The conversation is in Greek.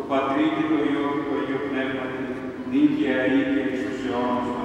Πατρί και το Υιό και το Αγίο Πνεύματι, νίκαια ή και εις τους αιώνας.